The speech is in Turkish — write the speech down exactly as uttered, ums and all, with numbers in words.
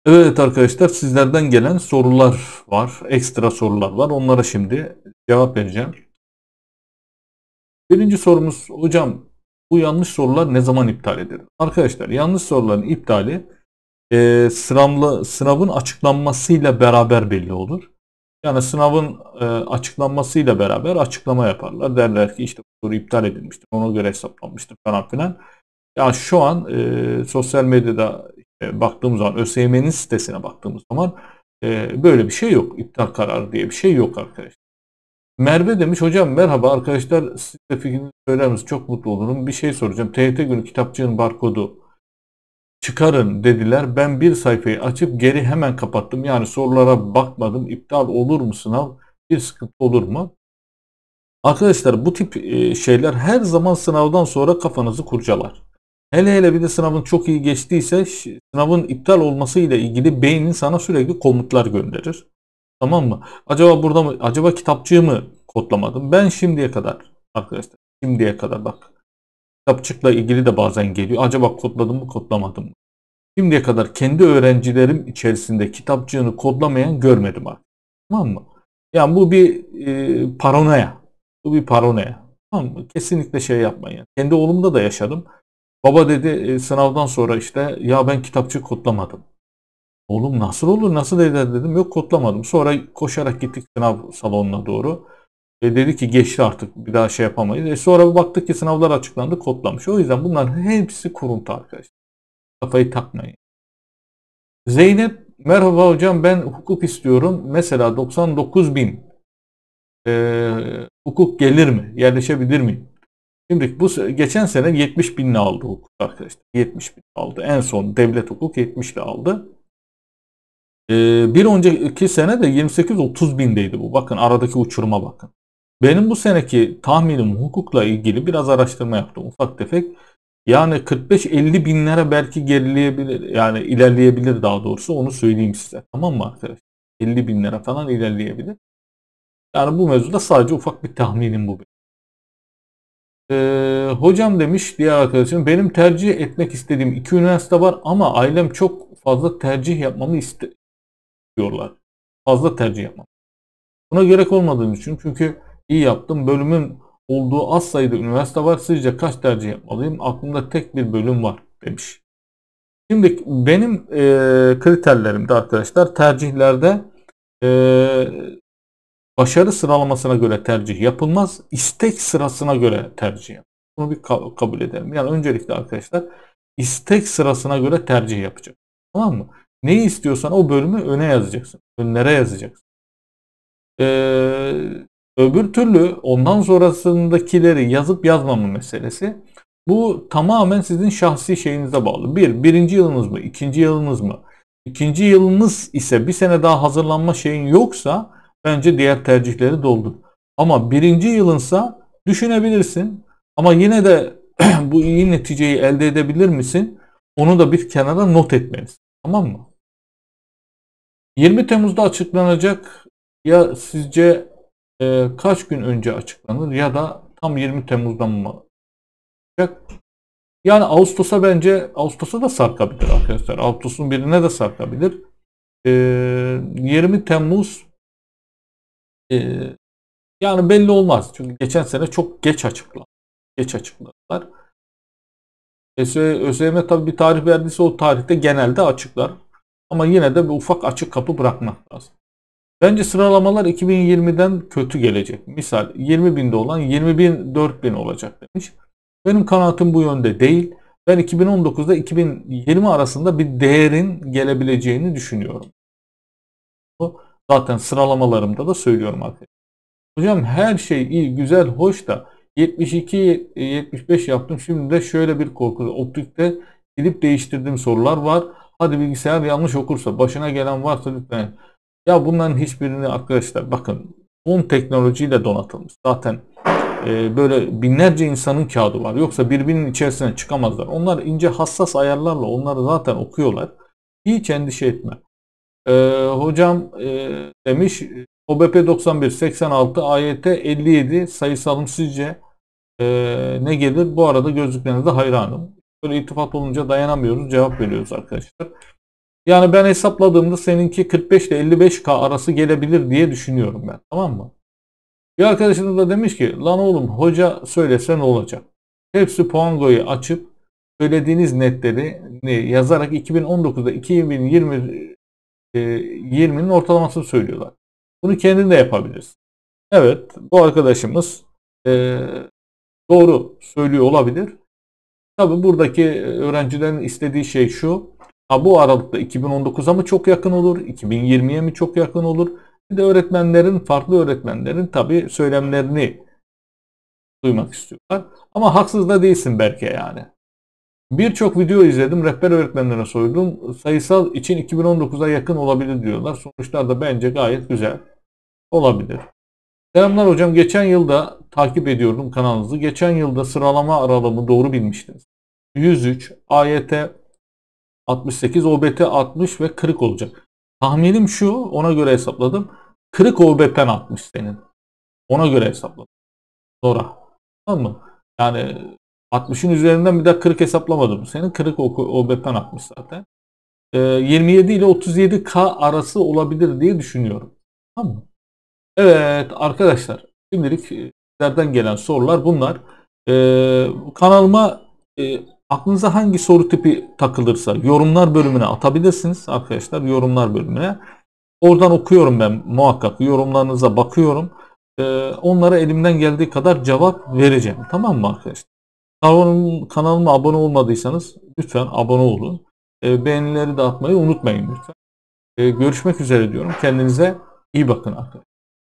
Evet arkadaşlar, sizlerden gelen sorular var. Ekstra sorular var. Onlara şimdi cevap vereceğim. Birinci sorumuz, hocam bu yanlış sorular ne zaman iptal edilir? Arkadaşlar, yanlış soruların iptali e, sınavla, sınavın açıklanmasıyla beraber belli olur. Yani sınavın e, açıklanmasıyla beraber açıklama yaparlar. Derler ki işte bu soru iptal edilmiştir, ona göre hesaplanmıştır falan filan. Ya şu an e, sosyal medyada e, baktığımız zaman, ÖSYM'nin sitesine baktığımız zaman e, böyle bir şey yok. İptal kararı diye bir şey yok arkadaşlar. Merve demiş, hocam merhaba arkadaşlar, siz de fikrinizi söyler misiniz? Çok mutlu olurum. Bir şey soracağım. T Y T günü kitapçığın barkodu çıkarın dediler. Ben bir sayfayı açıp geri hemen kapattım. Yani sorulara bakmadım. İptal olur mu sınav? Bir sıkıntı olur mu? Arkadaşlar, bu tip e, şeyler her zaman sınavdan sonra kafanızı kurcalar. Hele hele bir de sınavın çok iyi geçtiyse sınavın iptal olması ile ilgili beynin sana sürekli komutlar gönderir. Tamam mı? Acaba burada mı? Acaba kitapçığı mı kodlamadım? Ben şimdiye kadar arkadaşlar, şimdiye kadar bak, kitapçıkla ilgili de bazen geliyor. Acaba kodladım mı, kodlamadım mı? Şimdiye kadar kendi öğrencilerim içerisinde kitapçığını kodlamayan görmedim artık. Tamam mı? Yani bu bir e, paranoya. Bu bir paranoya. Tamam mı? Kesinlikle şey yapmayın. Kendi oğlumda da yaşadım. Baba dedi e, sınavdan sonra işte ya ben kitapçık kodlamadım. Oğlum nasıl olur, nasıl eder dedim. Yok, kodlamadım. Sonra koşarak gittik sınav salonuna doğru. E, dedi ki geçti, artık bir daha şey yapamayız. E, sonra baktık ki sınavlar açıklandı, kodlamış. O yüzden bunların hepsi kuruntu arkadaşlar. Kafayı takmayın. Zeynep, merhaba hocam, ben hukuk istiyorum. Mesela doksan dokuz bin e, hukuk gelir mi? Yerleşebilir miyim? Şimdi bu geçen sene yetmiş binle aldı hukuk arkadaşlar. yetmiş bin aldı. En son devlet hukuk yetmiş ile aldı. Ee, bir önceki sene de yirmi sekiz otuz bindeydi bu. Bakın aradaki uçuruma bakın. Benim bu seneki tahminim hukukla ilgili biraz araştırma yaptım, ufak tefek. Yani kırk beş elli binlere belki gerileyebilir. Yani ilerleyebilir, daha doğrusu onu söyleyeyim size. Tamam mı arkadaşlar? elli binlere falan ilerleyebilir. Yani bu mevzuda sadece ufak bir tahminim bu. Ee, hocam demiş diğer arkadaşım, benim tercih etmek istediğim iki üniversite var ama ailem çok fazla tercih yapmamı istiyorlar. Fazla tercih yapmam. Buna gerek olmadığını düşünüyorum. Çünkü iyi yaptım. Bölümün olduğu az sayıda üniversite var. Sizce kaç tercih yapmalıyım? Aklımda tek bir bölüm var demiş. Şimdi benim e, kriterlerimde arkadaşlar, tercihlerde e, başarı sıralamasına göre tercih yapılmaz. İstek sırasına göre tercih yapılır. Bunu bir ka- kabul edelim. Yani öncelikle arkadaşlar, istek sırasına göre tercih yapacak. Tamam mı? Neyi istiyorsan o bölümü öne yazacaksın. Önlere yazacaksın. Ee, öbür türlü ondan sonrasındakileri yazıp yazmama meselesi. Bu tamamen sizin şahsi şeyinize bağlı. Bir, birinci yılınız mı? İkinci yılınız mı? İkinci yılınız ise bir sene daha hazırlanma şeyin yoksa bence diğer tercihleri doldur. Ama birinci yılınsa düşünebilirsin. Ama yine de bu iyi neticeyi elde edebilir misin? Onu da bir kenara not etmelisin. Tamam mı? yirmi Temmuz'da açıklanacak. Ya sizce e, kaç gün önce açıklanır ya da tam yirmi Temmuz'dan mı olacak? Yani Ağustos'a, bence Ağustos'a da sarkabilir arkadaşlar. Ağustos'un birine de sarkabilir. E, yirmi Temmuz e, yani belli olmaz. Çünkü geçen sene çok geç açıklandı. Geç açıkladılar. ÖSYM tabii bir tarih verdiyse o tarihte genelde açıklar. Ama yine de bir ufak açık kapı bırakmak lazım. Bence sıralamalar iki bin yirmiden kötü gelecek. Misal yirmi binde olan yirmi bin dört bin olacak demiş. Benim kanaatim bu yönde değil. Ben iki bin on dokuzda iki bin yirmi arasında bir değerin gelebileceğini düşünüyorum. Bu zaten sıralamalarımda da söylüyorum arkadaşlar. Hocam her şey iyi, güzel, hoş da yetmiş iki yetmiş beş yaptım. Şimdi de şöyle bir korku. Optikte gidip değiştirdiğim sorular var. Hadi bilgisayar yanlış okursa, başına gelen varsa lütfen. Ya bunların hiçbirini arkadaşlar, bakın son teknolojiyle donatılmış. Zaten e, böyle binlerce insanın kağıdı var. Yoksa birbirinin içerisine çıkamazlar. Onlar ince hassas ayarlarla onları zaten okuyorlar. Hiç endişe etme. E, hocam e, demiş O B P doksan bir seksen altı A Y T elli yedi sayısalım, sizce e, ne gelir? Bu arada gözlüklerinize hayranım. Böyle iltifat olunca dayanamıyoruz. Cevap veriyoruz arkadaşlar. Yani ben hesapladığımda seninki kırk beş ile elli beş K arası gelebilir diye düşünüyorum ben. Tamam mı? Bir arkadaşınız da demiş ki lan oğlum hoca söylese ne olacak? Hepsi Puango'yu açıp söylediğiniz netleri yazarak iki bin on dokuzda iki bin yirminin ortalamasını söylüyorlar. Bunu kendin de yapabilirsin. Evet, bu arkadaşımız e, doğru söylüyor olabilir. Tabi buradaki öğrencilerin istediği şey şu. Ha, bu aralıkta iki bin on dokuza mı çok yakın olur? iki bin yirmiye mi çok yakın olur? Bir de öğretmenlerin, farklı öğretmenlerin tabi söylemlerini duymak istiyorlar. Ama haksız da değilsin belki yani. Birçok video izledim. Rehber öğretmenlerine sordum. Sayısal için iki bin on dokuza yakın olabilir diyorlar. Sonuçlar da bence gayet güzel olabilir. Selamlar hocam. Geçen yılda takip ediyordum kanalınızı. Geçen yılda sıralama aralığımı doğru bilmiştiniz. yüz üç, A Y T altmış sekiz, O B T altmış ve kırık olacak. Tahminim şu, ona göre hesapladım. kırık O B T'den altmış senin. Ona göre hesapladım. Sonra. Tamam mı? Yani altmışın üzerinden bir daha kırık hesaplamadım. Senin kırık O B T'den altmış zaten. Ee, yirmi yedi ile otuz yedi K arası olabilir diye düşünüyorum. Tamam mı? Evet arkadaşlar. Şimdilik sizlerden gelen sorular bunlar. Ee, kanalıma e, aklınıza hangi soru tipi takılırsa yorumlar bölümüne atabilirsiniz arkadaşlar. Yorumlar bölümüne. Oradan okuyorum ben muhakkak. Yorumlarınıza bakıyorum. Ee, onlara elimden geldiği kadar cevap vereceğim. Tamam mı arkadaşlar? Kanalıma, kanalıma abone olmadıysanız lütfen abone olun. Ee, beğenileri de atmayı unutmayın lütfen. Ee, görüşmek üzere diyorum. Kendinize iyi bakın arkadaşlar.